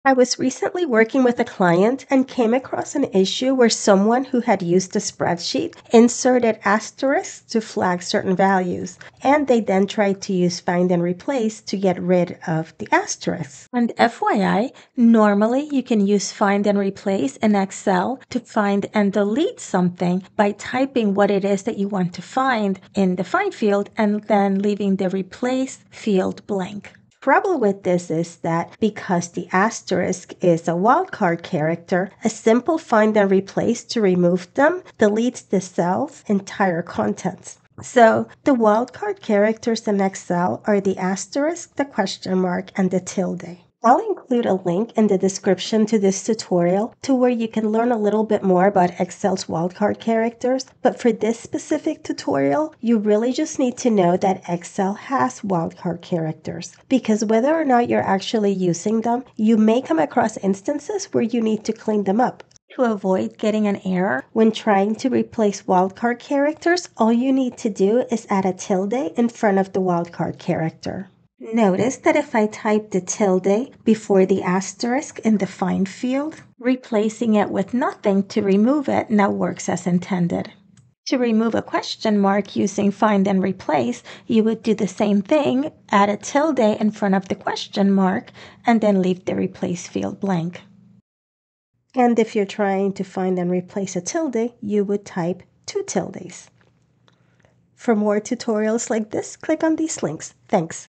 I was recently working with a client and came across an issue where someone who had used a spreadsheet inserted asterisks to flag certain values, and they then tried to use find and replace to get rid of the asterisks. And FYI, normally you can use find and replace in Excel to find and delete something by typing what it is that you want to find in the find field and then leaving the replace field blank. Trouble with this is that because the asterisk is a wildcard character, a simple find and replace to remove them deletes the cell's entire contents. So the wildcard characters in Excel are the asterisk, the question mark, and the tilde. I'll include a link in the description to this tutorial to where you can learn a little bit more about Excel's wildcard characters, but for this specific tutorial, you really just need to know that Excel has wildcard characters, because whether or not you're actually using them, you may come across instances where you need to clean them up. To avoid getting an error when trying to replace wildcard characters, all you need to do is add a tilde in front of the wildcard character. Notice that if I type the tilde before the asterisk in the find field, replacing it with nothing to remove it now works as intended. To remove a question mark using find and replace, you would do the same thing, add a tilde in front of the question mark, and then leave the replace field blank. And if you're trying to find and replace a tilde, you would type 2 tildes. For more tutorials like this, click on these links. Thanks.